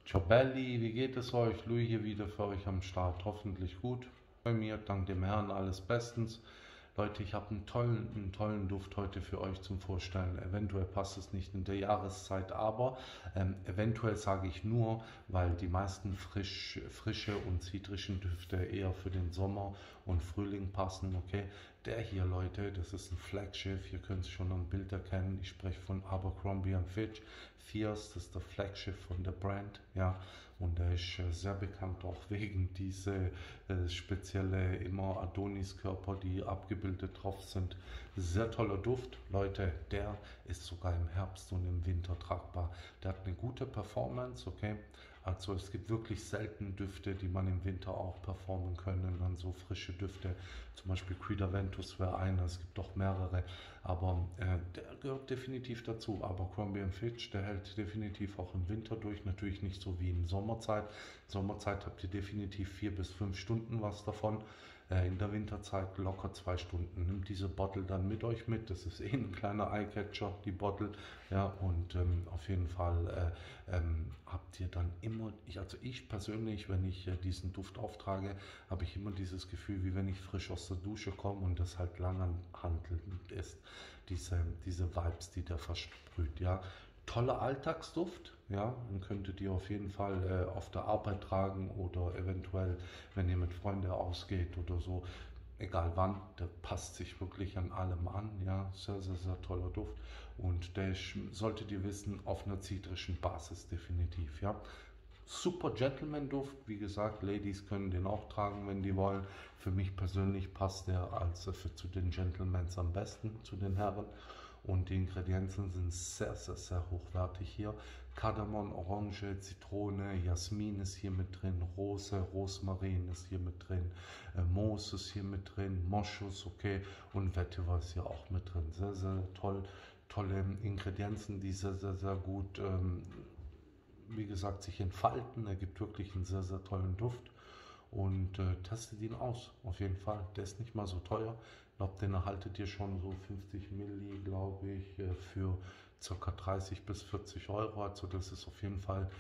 Ciao Belli, wie geht es euch? Louis hier wieder für euch am Start. Hoffentlich gut. Bei mir, dank dem Herrn, alles bestens. Leute, ich habe einen tollen Duft heute für euch zum Vorstellen. Eventuell passt es nicht in der Jahreszeit, aber eventuell sage ich nur, weil die meisten frische und zitrischen Düfte eher für den Sommer und Frühling passen. Okay, der hier, Leute, das ist ein Flaggschiff. Ihr könnt es schon am Bild erkennen. Ich spreche von Abercrombie Fitch. Fierce, das ist der Flaggschiff von der Brand, ja, und er ist sehr bekannt auch wegen diese spezielle immer Adonis-Körper, die abgebildet drauf sind. Sehr toller Duft, Leute, der ist sogar im Herbst und im Winter tragbar. Der hat eine gute Performance, okay, also es gibt wirklich selten Düfte, die man im Winter auch performen können, dann so frische Düfte, zum Beispiel Creed Aventus wäre einer, es gibt doch mehrere, aber der gehört definitiv dazu. Abercrombie Fitch, der hält definitiv auch im Winter durch, natürlich nicht so wie in Sommerzeit. Sommerzeit habt ihr definitiv 4 bis 5 Stunden was davon. In der Winterzeit locker 2 Stunden. Nimmt diese Bottle dann mit euch mit. Das ist ein kleiner Eyecatcher, die Bottle. Ja, und auf jeden Fall habt ihr dann immer, ich persönlich, wenn ich diesen Duft auftrage, habe ich immer dieses Gefühl, wie wenn ich frisch aus der Dusche komme und das halt langanhaltend ist. Diese Vibes, die der versprüht, ja. Toller Alltagsduft, ja, den könntet ihr auf jeden Fall auf der Arbeit tragen oder eventuell, wenn ihr mit Freunden ausgeht oder so, egal wann, der passt sich wirklich an allem an, ja, sehr toller Duft und der ist, solltet ihr wissen, auf einer zitrischen Basis definitiv, ja. Super Gentleman-Duft, wie gesagt, Ladies können den auch tragen, wenn die wollen. Für mich persönlich passt der zu den Gentlemans am besten, zu den Herren. Und die Ingredienzen sind sehr hochwertig hier. Kardamom, Orange, Zitrone, Jasmin ist hier mit drin, Rose, Rosmarin ist hier mit drin, Moos ist hier mit drin, Moschus, okay, und Vetiver ist hier auch mit drin. Sehr toll, tolle Ingredienzen, die sehr gut wie gesagt, sich entfalten. Er gibt wirklich einen sehr tollen Duft und testet ihn aus, auf jeden Fall. Der ist nicht mal so teuer. Ich glaube, den erhaltet ihr schon so 50 Milli, glaube ich, für ca. 30 bis 40 Euro. Also das ist auf jeden Fall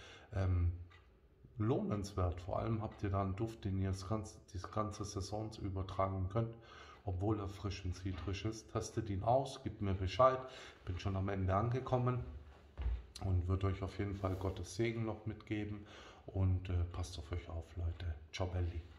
lohnenswert. Vor allem habt ihr da einen Duft, den ihr die ganze Saison übertragen könnt, obwohl er frisch und zitrisch ist. Testet ihn aus, gebt mir Bescheid. Bin schon am Ende angekommen und wird euch auf jeden Fall Gottes Segen noch mitgeben und passt auf euch auf, Leute. Ciao, Belli.